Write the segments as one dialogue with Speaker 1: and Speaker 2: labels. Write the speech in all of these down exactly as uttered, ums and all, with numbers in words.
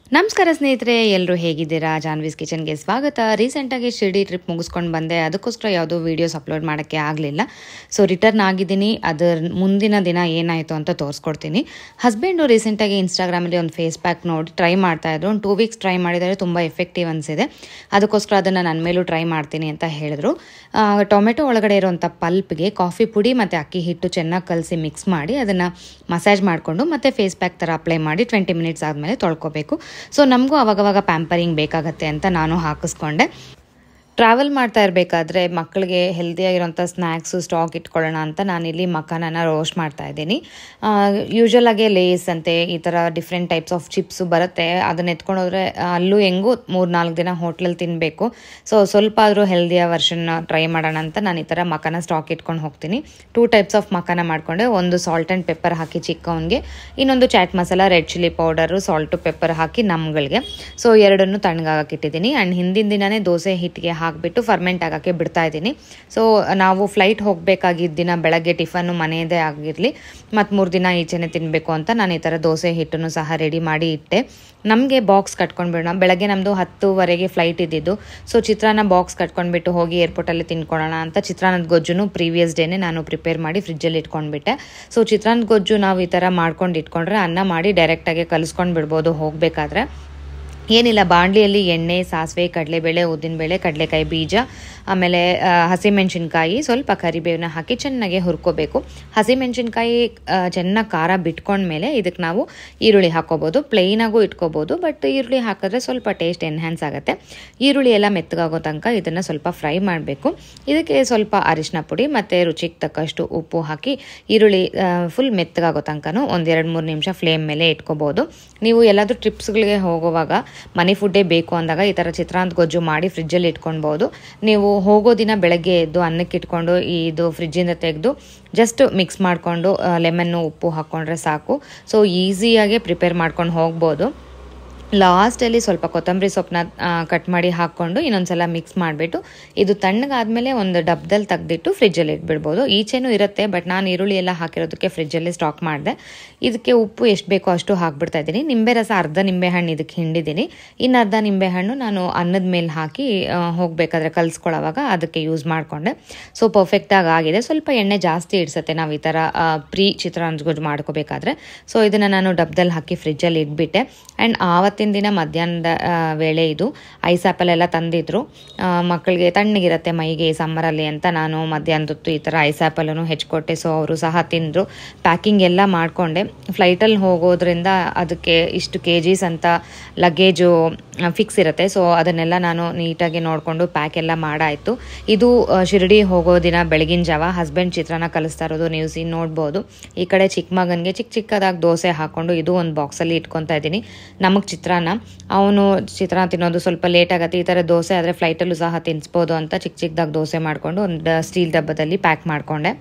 Speaker 1: ನಮಸ್ಕಾರ ಸ್ನೇಹಿತರೆ, ಎಲ್ಲರೂ ಹೇಗಿದ್ದೀರಾ? ಜಾನ್ವೀಸ್ ಕಿಚನ್ಗೆ ಸ್ವಾಗತ. ರೀಸೆಂಟಾಗಿ ಶಿರ್ಡಿ ಟ್ರಿಪ್ ಮುಗಿಸ್ಕೊಂಡು ಬಂದೆ. ಅದಕ್ಕೋಸ್ಕರ ಯಾವುದೋ ವೀಡಿಯೋಸ್ ಅಪ್ಲೋಡ್ ಮಾಡೋಕ್ಕೆ ಆಗಲಿಲ್ಲ. ಸೊ ರಿಟರ್ನ್ ಆಗಿದ್ದೀನಿ. ಅದರ ಮುಂದಿನ ದಿನ ಏನಾಯಿತು ಅಂತ ತೋರಿಸ್ಕೊಡ್ತೀನಿ. ಹಸ್ಬೆಂಡು ರೀಸೆಂಟಾಗಿ ಇನ್ಸ್ಟಾಗ್ರಾಮಲ್ಲಿ ಒಂದು ಫೇಸ್ ಪ್ಯಾಕ್ ನೋಡಿ ಟ್ರೈ ಮಾಡ್ತಾಯಿದ್ರು. ಒಂದು ಟೂ ವೀಕ್ಸ್ ಟ್ರೈ ಮಾಡಿದರೆ ತುಂಬ ಎಫೆಕ್ಟಿವ್ ಅನಿಸಿದೆ. ಅದಕ್ಕೋಸ್ಕರ ಅದನ್ನು ನನ್ನ ಮೇಲೂ ಟ್ರೈ ಮಾಡ್ತೀನಿ ಅಂತ ಹೇಳಿದ್ರು. ಟೊಮೆಟೊ ಒಳಗಡೆ ಇರೋವಂಥ ಪಲ್ಪ್ಗೆ ಕಾಫಿ ಪುಡಿ ಮತ್ತು ಅಕ್ಕಿ ಹಿಟ್ಟು ಚೆನ್ನಾಗಿ ಕಲಸಿ ಮಿಕ್ಸ್ ಮಾಡಿ ಅದನ್ನು ಮಸಾಜ್ ಮಾಡಿಕೊಂಡು ಮತ್ತೆ ಫೇಸ್ ಪ್ಯಾಕ್ ಥರ ಅಪ್ಲೈ ಮಾಡಿ ಟ್ವೆಂಟಿ ಮಿನಿಟ್ಸ್ ಆದಮೇಲೆ ತೊಳ್ಕೊಬೇಕು. ಸೊ ನಮಗೂ ಅವಾಗವಾಗ ಪ್ಯಾಂಪರಿಂಗ್ ಬೇಕಾಗತ್ತೆ ಅಂತ ನಾನು ಹಾಕಿಸ್ಕೊಂಡೆ. ಟ್ರಾವೆಲ್ ಮಾಡ್ತಾ ಇರಬೇಕಾದ್ರೆ ಮಕ್ಕಳಿಗೆ ಹೆಲ್ದಿಯಾಗಿರೋಂಥ ಸ್ನ್ಯಾಕ್ಸು ಸ್ಟಾಕ್ ಇಟ್ಕೊಳ್ಳೋಣ ಅಂತ ನಾನಿಲ್ಲಿ ಮಖಾನನ ರೋಸ್ಟ್ ಮಾಡ್ತಾ ಇದ್ದೀನಿ. ಯೂಶ್ವಲಾಗೆ ಲೇಸ್ ಅಂತೆ ಈ ಥರ ಡಿಫ್ರೆಂಟ್ ಟೈಪ್ಸ್ ಆಫ್ ಚಿಪ್ಸು ಬರುತ್ತೆ. ಅದನ್ನ ಎತ್ಕೊಂಡು ಹೋದರೆ ಅಲ್ಲೂ ಹೆಂಗೂ ಮೂರು ನಾಲ್ಕು ದಿನ ಹೋಟ್ಲಲ್ಲಿ ತಿನ್ನಬೇಕು. ಸೊ ಸ್ವಲ್ಪ ಆದರೂ ಹೆಲ್ದಿಯ ವರ್ಷನ್ನ ಟ್ರೈ ಮಾಡೋಣ ಅಂತ ನಾನು ಈ ಥರ ಮಖಾನ ಸ್ಟಾಕ್ ಇಟ್ಕೊಂಡು ಹೋಗ್ತೀನಿ. ಟೂ ಟೈಪ್ಸ್ ಆಫ್ ಮಖಾನ ಮಾಡಿಕೊಂಡೆ. ಒಂದು ಸಾಲ್ಟ್ ಆ್ಯಂಡ್ ಪೆಪ್ಪರ್ ಹಾಕಿ ಚಿಕ್ಕವನಿಗೆ, ಇನ್ನೊಂದು chaat masala, red chilli powder, salt pepper ಹಾಕಿ ನಮ್ಗಳಿಗೆ. ಸೊ ಎರಡನ್ನೂ ತಣ್ಣಗಾಗಕ್ಕೆ ಇಟ್ಟಿದ್ದೀನಿ. ಆ್ಯಂಡ್ ಹಿಂದಿನ ದಿನವೇ ದೋಸೆ ಹಿಟ್ಟಿಗೆ ಹಾಕಿಬಿಟ್ಟು ಫರ್ಮೆಂಟ್ ಆಗೋಕ್ಕೆ ಬಿಡ್ತಾ ಇದ್ದೀನಿ. ಸೊ ನಾವು ಫ್ಲೈಟ್ ಹೋಗಬೇಕಾಗಿದ್ದ ದಿನ ಬೆಳಗ್ಗೆ ಟಿಫನ್ನು ಮನೆಯದೇ ಆಗಿರಲಿ, ಮತ್ತು ಮೂರು ದಿನ ಈಚೆನೇ ತಿನ್ನಬೇಕು ಅಂತ ನಾನು ಈ ಥರ ದೋಸೆ ಹಿಟ್ಟನ್ನು ಸಹ ರೆಡಿ ಮಾಡಿ ಇಟ್ಟೆ. ನಮಗೆ ಬಾಕ್ಸ್ ಕಟ್ಕೊಂಡು ಬಿಡೋಣ. ಬೆಳಗ್ಗೆ ನಮ್ಮದು ಹತ್ತುವರೆಗೆ ಫ್ಲೈಟ್ ಇದ್ದಿದ್ದು. ಸೊ ಚಿತ್ರಾನ್ನ ಬಾಕ್ಸ್ ಕಟ್ಕೊಂಡ್ಬಿಟ್ಟು ಹೋಗಿ ಏರ್ಪೋರ್ಟಲ್ಲಿ ತಿನ್ಕೊಳ್ಳೋಣ ಅಂತ ಚಿತ್ರಾನ್ನದ ಗೊಜ್ಜು ಪ್ರೀವಿಯಸ್ ಡೇನೇ ನಾನು ಪ್ರಿಪೇರ್ ಮಾಡಿ ಫ್ರಿಜ್ಜಲ್ಲಿ ಇಟ್ಕೊಂಡ್ಬಿಟ್ಟೆ. ಸೊ ಚಿತ್ರಾನ್ನದ ಗೊಜ್ಜು ನಾವು ಈ ಥರ ಮಾಡ್ಕೊಂಡು ಇಟ್ಕೊಂಡ್ರೆ ಅನ್ನ ಮಾಡಿ ಡೈರೆಕ್ಟಾಗಿ ಕಲಿಸ್ಕೊಂಡು ಬಿಡ್ಬೋದು ಹೋಗಬೇಕಾದ್ರೆ. ಏನಿಲ್ಲ, ಬಾಣಲಿಯಲ್ಲಿ ಎಣ್ಣೆ, ಸಾಸಿವೆ, ಕಡಲೆಬೇಳೆ, ಉದ್ದಿನಬೇಳೆ, ಕಡಲೆಕಾಯಿ ಬೀಜ, ಆಮೇಲೆ ಹಸಿಮೆಣಸಿನ್ಕಾಯಿ, ಸ್ವಲ್ಪ ಕರಿಬೇವನ್ನ ಹಾಕಿ ಚೆನ್ನಾಗಿ ಹುರ್ಕೋಬೇಕು. ಹಸಿಮೆಣಸಿನ್ಕಾಯಿ ಚೆನ್ನಾಗಿ ಖಾರ ಬಿಟ್ಕೊಂಡ್ಮೇಲೆ ಇದಕ್ಕೆ ನಾವು ಈರುಳ್ಳಿ ಹಾಕೋಬೋದು. ಪ್ಲೇನಾಗೂ ಇಟ್ಕೋಬೋದು, ಬಟ್ ಈರುಳ್ಳಿ ಹಾಕಿದ್ರೆ ಸ್ವಲ್ಪ ಟೇಸ್ಟ್ ಎನ್ಹ್ಯಾನ್ಸ್ ಆಗುತ್ತೆ. ಈರುಳ್ಳಿ ಎಲ್ಲ ಮೆತ್ತಗಾಗೋ ತನಕ ಇದನ್ನು ಸ್ವಲ್ಪ ಫ್ರೈ ಮಾಡಬೇಕು. ಇದಕ್ಕೆ ಸ್ವಲ್ಪ ಅರಿಶಿನ ಪುಡಿ ಮತ್ತು ರುಚಿಗೆ ತಕ್ಕಷ್ಟು ಉಪ್ಪು ಹಾಕಿ ಈರುಳ್ಳಿ ಫುಲ್ ಮೆತ್ತಗಾಗೋ ತನಕನೂ ಒಂದೆರಡು ಮೂರು ನಿಮಿಷ ಫ್ಲೇಮ್ ಮೇಲೆ ಇಟ್ಕೋಬೋದು. ನೀವು ಎಲ್ಲಾದರೂ ಟ್ರಿಪ್ಸ್ಗಳಿಗೆ ಹೋಗುವಾಗ ಮನೆ ಫುಡ್ಡೇ ಬೇಕು ಅಂದಾಗ ಈ ಥರ ಚಿತ್ರಾನ್ನ ಗೊಜ್ಜು ಮಾಡಿ ಫ್ರಿಜ್ಜಲ್ಲಿ ಇಟ್ಕೊಳ್ಬೋದು. ನೀವು ಹೋಗೋ ದಿನ ಬೆಳಗ್ಗೆ ಎದ್ದು ಅನ್ನಕ್ಕೆ ಇಟ್ಕೊಂಡು ಇದು ಫ್ರಿಜ್ಜಿಂದ ತೆಗೆದು ಜಸ್ಟ್ ಮಿಕ್ಸ್ ಮಾಡಿಕೊಂಡು ಲೆಮನ್ನು ಉಪ್ಪು ಹಾಕ್ಕೊಂಡ್ರೆ ಸಾಕು. ಸೊ ಈಸಿಯಾಗಿ ಪ್ರಿಪೇರ್ ಮಾಡ್ಕೊಂಡು ಹೋಗ್ಬೋದು. ಲಾಸ್ಟಲ್ಲಿ ಸ್ವಲ್ಪ ಕೊತ್ತಂಬರಿ ಸೊಪ್ಪನ್ನ ಕಟ್ ಮಾಡಿ ಹಾಕ್ಕೊಂಡು ಇನ್ನೊಂದ್ಸಲ ಮಿಕ್ಸ್ ಮಾಡಿಬಿಟ್ಟು ಇದು ತಣ್ಣಗಾದ್ಮೇಲೆ ಒಂದು ಡಬ್ಬದಲ್ಲಿ ತೆಗೆದಿಟ್ಟು ಫ್ರಿಜ್ಜಲ್ಲಿ ಇಟ್ಬಿಡ್ಬೋದು. ಈಚೆನೂ ಇರುತ್ತೆ, ಬಟ್ ನಾನು ಈರುಳ್ಳಿ ಎಲ್ಲ ಹಾಕಿರೋದಕ್ಕೆ ಫ್ರಿಜ್ಜಲ್ಲಿ ಸ್ಟಾಕ್ ಮಾಡಿದೆ. ಇದಕ್ಕೆ ಉಪ್ಪು ಎಷ್ಟು ಬೇಕೋ ಅಷ್ಟು ಹಾಕ್ಬಿಡ್ತಾ ಇದ್ದೀನಿ. ನಿಂಬೆ ರಸ ಅರ್ಧ ನಿಂಬೆಹಣ್ಣು ಇದಕ್ಕೆ ಹಿಂಡಿದ್ದೀನಿ. ಇನ್ನು ಅರ್ಧ ನಿಂಬೆಹಣ್ಣು ನಾನು ಅನ್ನದ ಮೇಲೆ ಹಾಕಿ ಹೋಗಬೇಕಾದ್ರೆ ಕಲಿಸ್ಕೊಳ್ಳೋವಾಗ ಅದಕ್ಕೆ ಯೂಸ್ ಮಾಡಿಕೊಂಡೆ. ಸೊ ಪರ್ಫೆಕ್ಟಾಗಿ ಆಗಿದೆ. ಸ್ವಲ್ಪ ಎಣ್ಣೆ ಜಾಸ್ತಿ ಇಡ್ಸತ್ತೆ ನಾವು ಈ ಥರ ಪ್ರೀ ಚಿತ್ರಾನ್ನ ಗೊಜ್ಜು ಮಾಡ್ಕೋಬೇಕಾದ್ರೆ. ಸೊ ಇದನ್ನು ನಾನು ಡಬ್ಬದಲ್ಲಿ ಹಾಕಿ ಫ್ರಿಜ್ಜಲ್ಲಿ ಇಟ್ಬಿಟ್ಟೆ. ಆ್ಯಂಡ್ ಆವತ್ತು ದಿನ ಮಧ್ಯಾಹ್ನದ ವೇಳೆ ಇದು ಐಸ್ ಆ್ಯಪಲ್ ಎಲ್ಲ ತಂದಿದ್ರು. ಮಕ್ಕಳಿಗೆ ತಣ್ಣಗಿರುತ್ತೆ ಮೈಗೆ ಸಮ್ಮರಲ್ಲಿ ಅಂತ ನಾನು ಮಧ್ಯಾಹ್ನದೊತ್ತು ಈ ಥರ ಐಸ್ ಆ್ಯಪಲನ್ನು ಹೆಚ್ಚಿಕೊಟ್ಟೆ. ಸೊ ಅವರು ಸಹ ತಿಂದರು. ಪ್ಯಾಕಿಂಗ್ ಎಲ್ಲ ಮಾಡಿಕೊಂಡೆ. ಫ್ಲೈಟಲ್ಲಿ ಹೋಗೋದ್ರಿಂದ ಅದಕ್ಕೆ ಇಷ್ಟು ಕೆ ಜೀಸ್ ಅಂತ ಲಗೇಜು ಫಿಕ್ಸ್ ಇರುತ್ತೆ. ಸೊ ಅದನ್ನೆಲ್ಲ ನಾನು ನೀಟಾಗಿ ನೋಡಿಕೊಂಡು ಪ್ಯಾಕ್ ಎಲ್ಲ ಮಾಡಾಯಿತು. ಇದು ಶಿರ್ಡಿ ಹೋಗೋ ದಿನ ಬೆಳಗಿನ ಜಾವ ಹಸ್ಬೆಂಡ್ ಚಿತ್ರಾನ್ನ ಕಲಿಸ್ತಾ ಇರೋದು ನೀವು ಸಿ ನೋಡ್ಬೋದು. ಈ ಕಡೆ ಚಿಕ್ಕ ಮಗನಿಗೆ ಚಿಕ್ಕ ಚಿಕ್ಕದಾಗಿ ದೋಸೆ ಹಾಕ್ಕೊಂಡು ಇದು ಒಂದು ಬಾಕ್ಸಲ್ಲಿ ಇಟ್ಕೊತಾ ಇದ್ದೀನಿ. ನಮಗೆ ಚಿತ್ರಾನ್ನ, ಅವನು ಚಿತ್ರಾನ್ನ ತಿನ್ನೋದು ಸ್ವಲ್ಪ ಲೇಟ್ ಆಗುತ್ತೆ. ಈ ಥರ ದೋಸೆ ಆದರೆ ಫ್ಲೈಟಲ್ಲೂ ಸಹ ತಿನ್ನಿಸ್ಬೋದು ಅಂತ ಚಿಕ್ಕ ಚಿಕ್ಕದಾಗಿ ದೋಸೆ ಮಾಡಿಕೊಂಡು ಒಂದು ಸ್ಟೀಲ್ ಡಬ್ಬದಲ್ಲಿ ಪ್ಯಾಕ್ ಮಾಡಿಕೊಂಡೆ.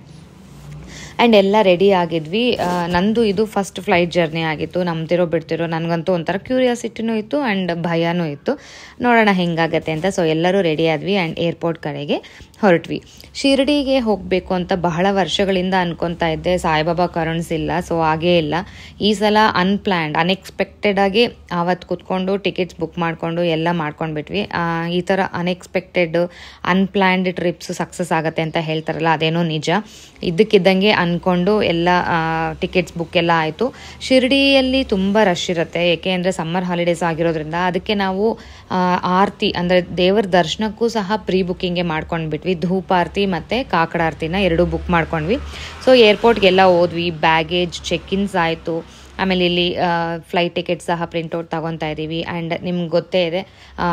Speaker 1: ಆ್ಯಂಡ್ ಎಲ್ಲ ರೆಡಿ ಆಗಿದ್ವಿ. ನಂದು ಇದು ಫಸ್ಟ್ ಫ್ಲೈಟ್ ಜರ್ನಿ ಆಗಿತ್ತು. ನಂಬ್ತಿರೋ ಬಿಡ್ತಿರೋ ನನಗಂತೂ ಒಂಥರ ಕ್ಯೂರಿಯಾಸಿಟಿನೂ ಇತ್ತು ಆ್ಯಂಡ್ ಭಯನೂ ಇತ್ತು. ನೋಡೋಣ ಹೆಂಗಾಗತ್ತೆ ಅಂತ. ಸೊ ಎಲ್ಲರೂ ರೆಡಿ ಆದ್ವಿ ಆ್ಯಂಡ್ ಏರ್ಪೋರ್ಟ್ ಕಡೆಗೆ ಹೊರಟ್ವಿ. ಶಿರ್ಡಿಗೆ ಹೋಗಬೇಕು ಅಂತ ಬಹಳ ವರ್ಷಗಳಿಂದ ಅನ್ಕೊತಾ ಇದ್ದೆ. ಸಾಯಿಬಾಬಾ ಕರುಣಿಸಿಲ್ಲ. ಸೊ ಹಾಗೇ ಇಲ್ಲ, ಈ ಸಲ ಅನ್ಪ್ಲ್ಯಾನ್ಡ್ ಅನ್ಎಕ್ಸ್ಪೆಕ್ಟೆಡಾಗಿ ಆವತ್ತು ಕೂತ್ಕೊಂಡು ಟಿಕೆಟ್ಸ್ ಬುಕ್ ಮಾಡಿಕೊಂಡು ಎಲ್ಲ ಮಾಡ್ಕೊಂಡ್ಬಿಟ್ವಿ. ಈ ಥರ ಅನ್ಎಕ್ಸ್ಪೆಕ್ಟೆಡ್ ಅನ್ಪ್ಲ್ಯಾನ್ಡ್ ಟ್ರಿಪ್ಸ್ ಸಕ್ಸಸ್ ಆಗುತ್ತೆ ಅಂತ ಹೇಳ್ತಾರಲ್ಲ, ಅದೇನೋ ನಿಜ. ಇದ್ದಕ್ಕಿದ್ದಂಗೆ ಅಂದ್ಕೊಂಡು ಎಲ್ಲ ಟಿಕೆಟ್ಸ್ ಬುಕ್ ಎಲ್ಲ ಆಯಿತು. ಶಿರ್ಡಿಯಲ್ಲಿ ತುಂಬ ರಶ್ ಇರುತ್ತೆ, ಏಕೆ ಅಂದರೆ ಸಮ್ಮರ್ ಹಾಲಿಡೇಸ್ ಆಗಿರೋದ್ರಿಂದ. ಅದಕ್ಕೆ ನಾವು ಆರತಿ ಅಂದರೆ ದೇವರ ದರ್ಶನಕ್ಕೂ ಸಹ ಪ್ರೀ ಬುಕ್ಕಿಂಗೇ ಮಾಡ್ಕೊಂಡ್ಬಿಟ್ವಿ. ಧೂಪ ಆರತಿ ಮತ್ತು ಕಾಕಡ ಆರತಿನ ಎರಡೂ ಬುಕ್ ಮಾಡ್ಕೊಂಡ್ವಿ. ಸೊ ಏರ್ಪೋರ್ಟ್ಗೆಲ್ಲ ಹೋದ್ವಿ. ಬ್ಯಾಗೇಜ್ ಚೆಕ್-ಇನ್ಸ್ ಆಯಿತು. ಆಮೇಲೆ ಇಲ್ಲಿ ಫ್ಲೈಟ್ ಟಿಕೆಟ್ ಸಹ ಪ್ರಿಂಟೌಟ್ ತೊಗೊತಾ ಇದ್ದೀವಿ. ಆ್ಯಂಡ್ ನಿಮ್ಗೆ ಗೊತ್ತೇ ಇದೆ,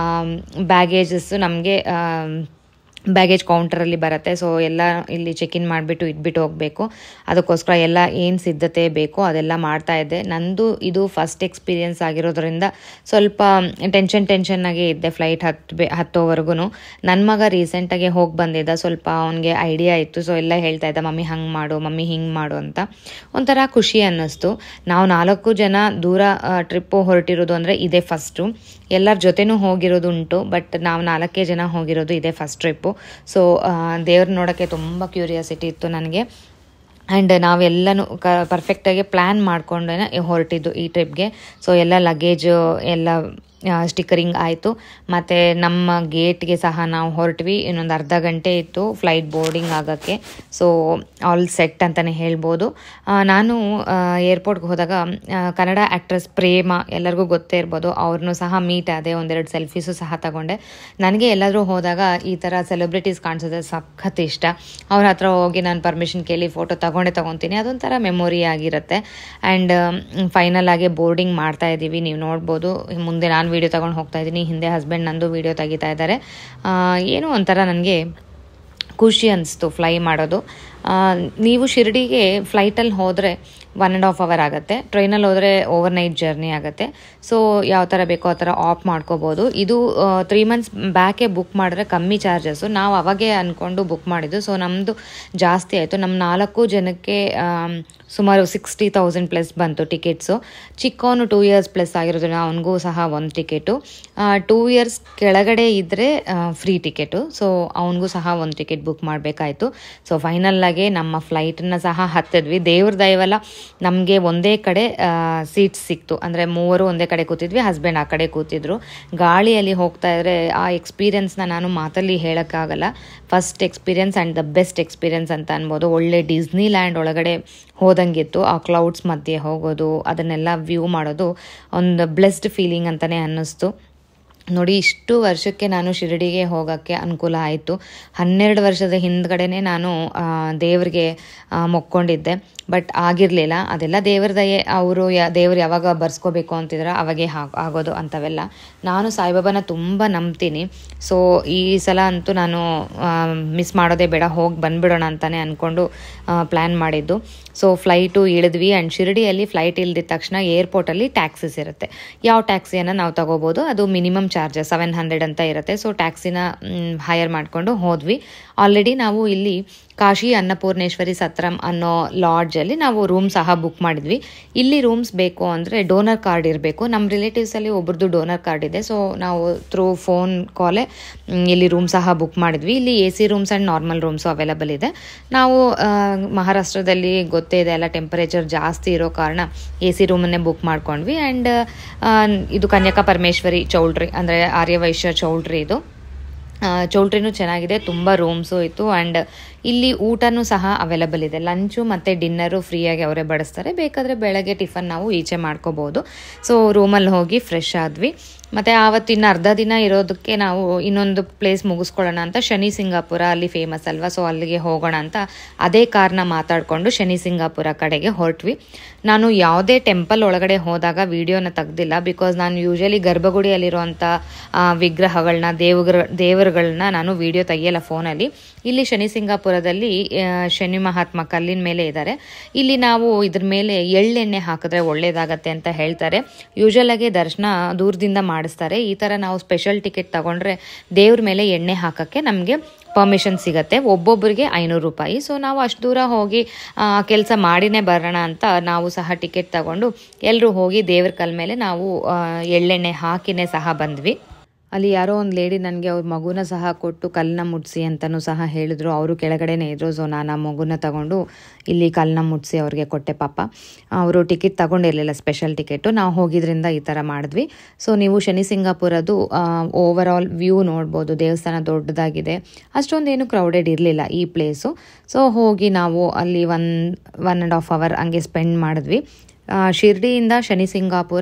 Speaker 1: ಬ್ಯಾಗೇಜಸ್ಸು ನಮಗೆ ಬ್ಯಾಗೇಜ್ ಕೌಂಟರಲ್ಲಿ ಬರುತ್ತೆ. ಸೊ ಎಲ್ಲ ಇಲ್ಲಿ ಚೆಕ್ ಇನ್ ಮಾಡಿಬಿಟ್ಟು ಇಟ್ಬಿಟ್ಟು ಹೋಗಬೇಕು. ಅದಕ್ಕೋಸ್ಕರ ಎಲ್ಲ ಏನು ಸಿದ್ಧತೆ ಬೇಕೋ ಅದೆಲ್ಲ ಮಾಡ್ತಾ ಇದ್ದೆ. ನಂದು ಇದು ಫಸ್ಟ್ ಎಕ್ಸ್ಪೀರಿಯೆನ್ಸ್ ಆಗಿರೋದ್ರಿಂದ ಸ್ವಲ್ಪ ಟೆನ್ಷನ್ ಟೆನ್ಷನ್ನಾಗೇ ಇದ್ದೆ ಫ್ಲೈಟ್ ಹತ್ತು ಬೆ ಹತ್ತೋವರೆಗೂ. ನನ್ನ ಮಗ ರೀಸೆಂಟಾಗಿ ಹೋಗಿ ಬಂದಿದ್ದ. ಸ್ವಲ್ಪ ಅವನಿಗೆ ಐಡಿಯಾ ಇತ್ತು. ಸೊ ಎಲ್ಲ ಹೇಳ್ತಾ ಇದ್ದ, ಮಮ್ಮಿ ಹಂಗೆ ಮಾಡು, ಮಮ್ಮಿ ಹಿಂಗೆ ಮಾಡು ಅಂತ. ಒಂಥರ ಖುಷಿ ಅನ್ನಿಸ್ತು. ನಾವು ನಾಲ್ಕು ಜನ ದೂರ ಟ್ರಿಪ್ಪು ಹೊರಟಿರೋದು ಅಂದರೆ ಇದೇ ಫಸ್ಟು. ಎಲ್ಲರ ಜೊತೆನೂ ಹೋಗಿರೋದು ಉಂಟು, ಬಟ್ ನಾವು ನಾಲ್ಕೇ ಜನ ಹೋಗಿರೋದು ಇದೇ ಫಸ್ಟ್ ಟ್ರಿಪ್ಪು. ಸೊ ದೇವ್ರ ನೋಡೋಕ್ಕೆ ತುಂಬ ಕ್ಯೂರಿಯಾಸಿಟಿ ಇತ್ತು ನನಗೆ. ಆ್ಯಂಡ್ ನಾವೆಲ್ಲನೂ ಕ ಪರ್ಫೆಕ್ಟಾಗಿ ಪ್ಲ್ಯಾನ್ ಮಾಡ್ಕೊಂಡೇ ಹೊರಟಿದ್ದು ಈ ಟ್ರಿಪ್ಗೆ. ಸೊ ಎಲ್ಲ ಲಗೇಜು ಎಲ್ಲ ಸ್ಟಿಕ್ಕರಿಂಗ್ ಆಯಿತು. ಮತ್ತು ನಮ್ಮ ಗೇಟ್ಗೆ ಸಹ ನಾವು ಹೊರಟ್ವಿ. ಇನ್ನೊಂದು ಅರ್ಧ ಗಂಟೆ ಇತ್ತು ಫ್ಲೈಟ್ ಬೋರ್ಡಿಂಗ್ ಆಗೋಕ್ಕೆ. ಸೊ ಆಲ್ ಸೆಟ್ ಅಂತಲೇ ಹೇಳ್ಬೋದು. ನಾನು ಏರ್ಪೋರ್ಟ್ಗೆ ಹೋದಾಗ ಕನ್ನಡ ಆ್ಯಕ್ಟ್ರೆಸ್ ಪ್ರೇಮ ಎಲ್ಲರಿಗೂ ಗೊತ್ತೇ ಇರ್ಬೋದು, ಅವ್ರನ್ನೂ ಸಹ ಮೀಟ್ ಆದೆ, ಒಂದೆರಡು ಸೆಲ್ಫೀಸು ಸಹ ತಗೊಂಡೆ. ನನಗೆ ಎಲ್ಲಾದರೂ ಹೋದಾಗ ಈ ಥರ ಸೆಲೆಬ್ರಿಟೀಸ್ ಕಾಣಿಸೋದು ಸಖತ್ ಇಷ್ಟ. ಅವ್ರ ಹತ್ರ ಹೋಗಿ ನಾನು ಪರ್ಮಿಷನ್ ಕೇಳಿ ಫೋಟೋ ತಗೊಂಡೇ ತೊಗೊತೀನಿ, ಅದೊಂಥರ ಮೆಮೊರಿ ಆಗಿರುತ್ತೆ. ಆ್ಯಂಡ್ ಫೈನಲ್ ಆಗಿ ಬೋರ್ಡಿಂಗ್ ಮಾಡ್ತಾ ಇದ್ದೀವಿ, ನೀವು ನೋಡ್ಬೋದು. ಮುಂದೆ ನಾನು ವೀಡಿಯೋ ತಗೊಂಡು ಹೋಗ್ತಾ ಇದ್ದೀನಿ, ಹಿಂದೆ ಹಸ್ಬೆಂಡ್ ನಂದು ವೀಡಿಯೋ ತೆಗಿತಾ ಇದ್ದಾರೆ. ಏನೋ ಒಂಥರ ನನಗೆ ಖುಷಿ ಅನಿಸ್ತು ಫ್ಲೈ ಮಾಡೋದು. ನೀವು ಶಿರ್ಡಿಗೆ ಫ್ಲೈಟಲ್ಲಿ ಹೋದರೆ ಒನ್ ಆ್ಯಂಡ್ ಹಾಫ್ ಅವರ್ ಆಗುತ್ತೆ, ಟ್ರೈನಲ್ಲಿ ಹೋದರೆ ಓವರ್ ನೈಟ್ ಜರ್ನಿ ಆಗುತ್ತೆ. ಸೊ ಯಾವ ಥರ ಬೇಕೋ ಆ ಥರ ಆಫ್ ಮಾಡ್ಕೋಬೋದು. ಇದು ತ್ರೀ ಮಂತ್ಸ್ ಬ್ಯಾಕೆ ಬುಕ್ ಮಾಡಿದ್ರೆ ಕಮ್ಮಿ ಚಾರ್ಜಸ್ಸು, ನಾವು ಅವಾಗೇ ಅಂದ್ಕೊಂಡು ಬುಕ್ ಮಾಡಿದ್ದು. ಸೊ ನಮ್ಮದು ಜಾಸ್ತಿ ಆಯಿತು, ನಮ್ಮ ನಾಲ್ಕು ಜನಕ್ಕೆ ಸುಮಾರು ಸಿಕ್ಸ್ಟಿ ತೌಸಂಡ್ ಪ್ಲಸ್ ಬಂತು ಟಿಕೆಟ್ಸು. ಚಿಕ್ಕವನು ಟೂ ಇಯರ್ಸ್ ಪ್ಲಸ್ ಆಗಿರೋದ್ರಿಂದ ಅವನಿಗೂ ಸಹ ಒಂದು ಟಿಕೆಟು, ಟೂ ಇಯರ್ಸ್ ಕೆಳಗಡೆ ಇದ್ದರೆ ಫ್ರೀ ಟಿಕೆಟು. ಸೊ ಅವನಿಗೂ ಸಹ ಒಂದು ಟಿಕೆಟ್ ಬುಕ್ ಮಾಡಬೇಕಾಯಿತು. ಸೊ ಫೈನಲ್ಲಾಗೆ ನಮ್ಮ ಫ್ಲೈಟನ್ನು ಸಹ ಹತ್ತಿದ್ವಿ. ದೇವ್ರ ದಯವಲ್ಲ, ನಮಗೆ ಒಂದೇ ಕಡೆ ಸೀಟ್ಸ್ ಸಿಕ್ತು. ಅಂದರೆ ಮೂವರು ಒಂದೇ ಕಡೆ ಕೂತಿದ್ವಿ, ಹಸ್ಬೆಂಡ್ ಆ ಕಡೆ ಕೂತಿದ್ರು. ಗಾಳಿಯಲ್ಲಿ ಹೋಗ್ತಾ ಇದ್ದರೆ ಆ ಎಕ್ಸ್ಪೀರಿಯೆನ್ಸ್ನ ನಾನು ಮಾತಲ್ಲಿ ಹೇಳೋಕ್ಕಾಗಲ್ಲ. First experience and the best experience ಅಂತ ಅನ್ಬೋದು. ಒಳ್ಳೆ ಡಿಸ್ನಿ ಲ್ಯಾಂಡ್ ಒಳಗಡೆ ಹೋದಂಗಿತ್ತು. ಆ ಕ್ಲೌಡ್ಸ್ ಮಧ್ಯೆ ಹೋಗೋದು, ಅದನ್ನೆಲ್ಲ ವ್ಯೂ ಮಾಡೋದು ಒಂದು ಬ್ಲೆಸ್ಡ್ ಫೀಲಿಂಗ್ ಅಂತಲೇ ಅನ್ನಿಸ್ತು. ನೋಡಿ, ಇಷ್ಟು ವರ್ಷಕ್ಕೆ ನಾನು ಶಿರಡಿಗೆ ಹೋಗೋಕ್ಕೆ ಅನುಕೂಲ ಆಯಿತು. ಹನ್ನೆರಡು ವರ್ಷದ ಹಿಂದ್ಗಡೆನೇ ನಾನು ದೇವ್ರಿಗೆ ಮೊಕ್ಕೊಂಡಿದ್ದೆ, ಬಟ್ ಆಗಿರಲಿಲ್ಲ. ಅದೆಲ್ಲ ದೇವ್ರ ದಯೆ, ಅವರು ಯಾ ದೇವ್ರು ಯಾವಾಗ ಬರ್ಸ್ಕೋಬೇಕು ಅಂತಿದ್ರೆ ಅವಾಗೇ ಆಗೋದು ಅಂಥವೆಲ್ಲ. ನಾನು ಸಾಯಿಬಾಬಾನ ತುಂಬ ನಂಬ್ತೀನಿ. ಸೊ ಈ ಸಲ ಅಂತೂ ನಾನು ಮಿಸ್ ಮಾಡೋದೇ ಬೇಡ, ಹೋಗಿ ಬಂದುಬಿಡೋಣ ಅಂತಲೇ ಅಂದ್ಕೊಂಡು ಪ್ಲ್ಯಾನ್ ಮಾಡಿದ್ದು. ಸೊ ಫ್ಲೈಟು ಇಳಿದ್ವಿ. ಆ್ಯಂಡ್ ಶಿರಡಿಯಲ್ಲಿ ಫ್ಲೈಟ್ ಇಳಿದಿದ ತಕ್ಷಣ ಏರ್ಪೋರ್ಟಲ್ಲಿ ಟ್ಯಾಕ್ಸೀಸ್ ಇರುತ್ತೆ. ಯಾವ ಟ್ಯಾಕ್ಸಿಯನ್ನು ನಾವು ತೊಗೋಬೋದು, ಅದು ಮಿನಿಮಮ್ ಚಾರ್ಜಸ್ ಸೆವೆನ್ ಹಂಡ್ರೆಡ್ ಅಂತ ಇರುತ್ತೆ. ಸೊ ಟ್ಯಾಕ್ಸಿನ ಹೈಯರ್ ಮಾಡಿಕೊಂಡು ಹೋದ್ವಿ. ಆಲ್ರೆಡಿ ನಾವು ಇಲ್ಲಿ ಕಾಶಿ ಅನ್ನಪೂರ್ಣೇಶ್ವರಿ ಸತ್ರಂ ಅನ್ನೋ ಲಾಡ್ಜಲ್ಲಿ ನಾವು ರೂಮ್ ಸಹ ಬುಕ್ ಮಾಡಿದ್ವಿ. ಇಲ್ಲಿ ರೂಮ್ಸ್ ಬೇಕು ಅಂದರೆ ಡೋನರ್ ಕಾರ್ಡ್ ಇರಬೇಕು. ನಮ್ಮ ರಿಲೇಟಿವ್ಸಲ್ಲಿ ಒಬ್ರದ್ದು ಡೋನರ್ ಕಾರ್ಡ್ ಇದೆ. ಸೊ ನಾವು ಥ್ರೂ ಫೋನ್ ಕಾಲೇ ಇಲ್ಲಿ ರೂಮ್ ಸಹ ಬುಕ್ ಮಾಡಿದ್ವಿ. ಇಲ್ಲಿ A C rooms and normal rooms available ಇದೆ. ನಾವು ಮಹಾರಾಷ್ಟ್ರದಲ್ಲಿ ಗೊತ್ತೇ ಇದೆ ಎಲ್ಲ ಟೆಂಪರೇಚರ್ ಜಾಸ್ತಿ ಇರೋ ಕಾರಣ ಎ ಸಿ ರೂಮನ್ನೇ ಬುಕ್ ಮಾಡ್ಕೊಂಡ್ವಿ. ಆ್ಯಂಡ್ ಇದು ಕನ್ಯಕಾ ಪರಮೇಶ್ವರಿ ಚೌಲ್ಟ್ರಿ, ಅಂದರೆ ಆರ್ಯವೈಶ್ಯ ಚೌಲ್ಟ್ರಿ ಇದು. ಚೌಲ್ಟ್ರಿನೂ ಚೆನ್ನಾಗಿದೆ, ತುಂಬ ರೂಮ್ಸು ಇತ್ತು. ಆ್ಯಂಡ್ ಇಲ್ಲಿ ಊಟನೂ ಸಹ ಅವೈಲಬಲ್ ಇದೆ. ಲಂಚು ಮತ್ತು ಡಿನ್ನರು ಫ್ರೀಯಾಗಿ ಅವರೇ ಬಡಿಸ್ತಾರೆ. ಬೇಕಾದರೆ ಬೆಳಗ್ಗೆ ಟಿಫನ್ ನಾವು ಈಚೆ ಮಾಡ್ಕೋಬೋದು. ಸೊ ರೂಮಲ್ಲಿ ಹೋಗಿ ಫ್ರೆಶ್ ಆದ್ವಿ. ಮತ್ತು ಆವತ್ತಿನ ಅರ್ಧ ದಿನ ಇರೋದಕ್ಕೆ ನಾವು ಇನ್ನೊಂದು ಪ್ಲೇಸ್ ಮುಗಿಸ್ಕೊಳ್ಳೋಣ ಅಂತ, ಶನಿ ಸಿಂಗಾಪುರ ಅಲ್ಲಿ ಫೇಮಸ್ ಅಲ್ವಾ, ಸೊ ಅಲ್ಲಿಗೆ ಹೋಗೋಣ ಅಂತ ಅದೇ ಕಾರ್ನ ಮಾತಾಡಿಕೊಂಡು ಶನಿ ಸಿಂಗಾಪುರ ಕಡೆಗೆ ಹೊರಟ್ವಿ. ನಾನು ಯಾವುದೇ ಟೆಂಪಲ್ ಒಳಗಡೆ ಹೋದಾಗ ವೀಡಿಯೋನ ತೆಗ್ದಿಲ್ಲ, ಬಿಕಾಸ್ ನಾನು ಯೂಶಲಿ ಗರ್ಭಗುಡಿಯಲ್ಲಿರುವಂಥ ವಿಗ್ರಹಗಳನ್ನ ದೇವ್ರ ದೇವರುಗಳನ್ನ ನಾನು ವೀಡಿಯೋ ತೆಗಿಯಲ್ಲ ಫೋನಲ್ಲಿ. ಇಲ್ಲಿ ಶನಿ ಸಿಂಗಾಪುರದಲ್ಲಿ ಶನಿ ಮಹಾತ್ಮ ಕಲ್ಲಿನ ಮೇಲೆ ಇದ್ದಾರೆ. ಇಲ್ಲಿ ನಾವು ಇದ್ರ ಮೇಲೆ ಎಳ್ಳೆಣ್ಣೆ ಹಾಕಿದ್ರೆ ಒಳ್ಳೇದಾಗತ್ತೆ ಅಂತ ಹೇಳ್ತಾರೆ. ಯೂಶಲಾಗಿ ದರ್ಶನ ದೂರದಿಂದ ಮಾಡಿಸ್ತಾರೆ. ಈ ಥರ ನಾವು ಸ್ಪೆಷಲ್ ಟಿಕೆಟ್ ತಗೊಂಡ್ರೆ ದೇವ್ರ ಮೇಲೆ ಎಣ್ಣೆ ಹಾಕೋಕ್ಕೆ ನಮಗೆ ಪರ್ಮಿಷನ್ ಸಿಗುತ್ತೆ, ಒಬ್ಬೊಬ್ಬರಿಗೆ ಐನೂರು ರೂಪಾಯಿ. ಸೊ ನಾವು ಅಷ್ಟು ದೂರ ಹೋಗಿ ಕೆಲಸ ಮಾಡಿನೇ ಬರೋಣ ಅಂತ ನಾವು ಸಹ ಟಿಕೆಟ್ ತಗೊಂಡು ಎಲ್ಲರೂ ಹೋಗಿ ದೇವ್ರ ಕಲ್ ಮೇಲೆ ನಾವು ಎಳ್ಳೆಣ್ಣೆ ಹಾಕಿನೇ ಸಹ ಬಂದ್ವಿ. ಅಲ್ಲಿ ಯಾರೋ ಒಂದು ಲೇಡಿ ನನಗೆ ಅವ್ರ ಮಗುನ ಸಹ ಕೊಟ್ಟು ಕಲ್ಲನ್ನ ಮುಟ್ಸಿ ಅಂತಲೂ ಸಹ ಹೇಳಿದ್ರು. ಅವರು ಕೆಳಗಡೆನೇ ಇದ್ರು. ಸೊ ನಾನು ಆ ಮಗುನ ತಗೊಂಡು ಇಲ್ಲಿ ಕಲ್ಲನ್ನ ಮುಟ್ಸಿ ಅವ್ರಿಗೆ ಕೊಟ್ಟೆ. ಪಾಪ ಅವರು ಟಿಕೆಟ್ ತಗೊಂಡಿರಲಿಲ್ಲ, ಸ್ಪೆಷಲ್ ಟಿಕೆಟು. ನಾವು ಹೋಗಿದ್ರಿಂದ ಈ ಥರ ಮಾಡಿದ್ವಿ. ಸೊ ನೀವು ಶನಿ ಸಿಂಗಾಪುರದು ಓವರ್ ಆಲ್ ವ್ಯೂ ನೋಡ್ಬೋದು. ದೇವಸ್ಥಾನ ದೊಡ್ಡದಾಗಿದೆ, ಅಷ್ಟೊಂದೇನು ಕ್ರೌಡೆಡ್ ಇರಲಿಲ್ಲ ಈ ಪ್ಲೇಸು. ಸೊ ಹೋಗಿ ನಾವು ಅಲ್ಲಿ one one and half hour ಹಂಗೆ ಸ್ಪೆಂಡ್ ಮಾಡಿದ್ವಿ. ಶಿರ್ಡಿಯಿಂದ ಶನಿ ಸಿಂಗಾಪುರ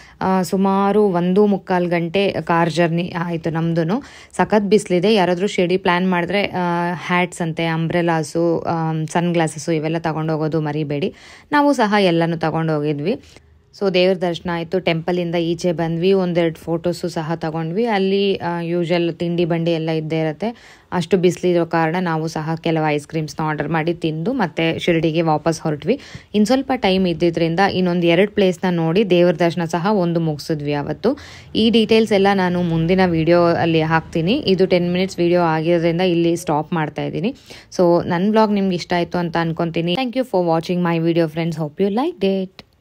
Speaker 1: ಸುಮಾರು ಒಂದು ಮುಕ್ಕಾಲು ಗಂಟೆ ಕಾರ್ ಜರ್ನಿ ಆಯಿತು ನಮ್ಮದು. ಸಖತ್ ಬಿಸಿಲಿದೆ. ಯಾರಾದರೂ ಶಿರ್ಡಿ ಪ್ಲ್ಯಾನ್ ಮಾಡಿದ್ರೆ ಹ್ಯಾಟ್ಸ್ ಅಂತೆ, ಅಂಬ್ರೆಲಾಸು, ಸನ್ ಗ್ಲಾಸಸ್ಸು ಇವೆಲ್ಲ ತೊಗೊಂಡೋಗೋದು ಮರಿಬೇಡಿ. ನಾವು ಸಹ ಎಲ್ಲನೂ ತೊಗೊಂಡೋಗಿದ್ವಿ. ಸೊ ದೇವ್ರ ದರ್ಶನ ಆಯಿತು. ಟೆಂಪಲಿಂದ ಈಚೆ ಬಂದ್ವಿ. ಒಂದೆರಡು ಫೋಟೋಸು ಸಹ ತೊಗೊಂಡ್ವಿ. ಅಲ್ಲಿ ಯೂಶಲ್ ತಿಂಡಿ ಬಂಡಿ ಎಲ್ಲ ಇದ್ದೇ ಇರುತ್ತೆ. ಅಷ್ಟು ಬಿಸಿಲಿರೋ ಕಾರಣ ನಾವು ಸಹ ಕೆಲವು ಐಸ್ ಕ್ರೀಮ್ಸ್ನ ಆರ್ಡರ್ ಮಾಡಿ ತಿಂದು ಮತ್ತೆ ಶಿರ್ಡಿಗೆ ವಾಪಸ್ ಹೊರಟ್ವಿ. ಇನ್ನು ಸ್ವಲ್ಪ ಟೈಮ್ ಇದ್ದಿದ್ದರಿಂದ ಇನ್ನೊಂದು ಎರಡು ಪ್ಲೇಸ್ನ ನೋಡಿ ದೇವ್ರ ದರ್ಶನ ಸಹ ಒಂದು ಮುಗಿಸಿದ್ವಿ ಅವತ್ತು. ಈ ಡೀಟೇಲ್ಸ್ ಎಲ್ಲ ನಾನು ಮುಂದಿನ ವಿಡಿಯೋ ಅಲ್ಲಿ ಹಾಕ್ತೀನಿ. ಇದು ಟೆನ್ ಮಿನಿಟ್ಸ್ ವಿಡಿಯೋ ಆಗಿರೋದ್ರಿಂದ ಇಲ್ಲಿ ಸ್ಟಾಪ್ ಮಾಡ್ತಾ ಇದ್ದೀನಿ. ಸೊ ನನ್ನ ಬ್ಲಾಗ್ ನಿಮ್ಗೆ ಇಷ್ಟ ಆಯಿತು ಅಂತ ಅನ್ಕೊತೀನಿ. Thank you for watching my video friends. Hope you like it.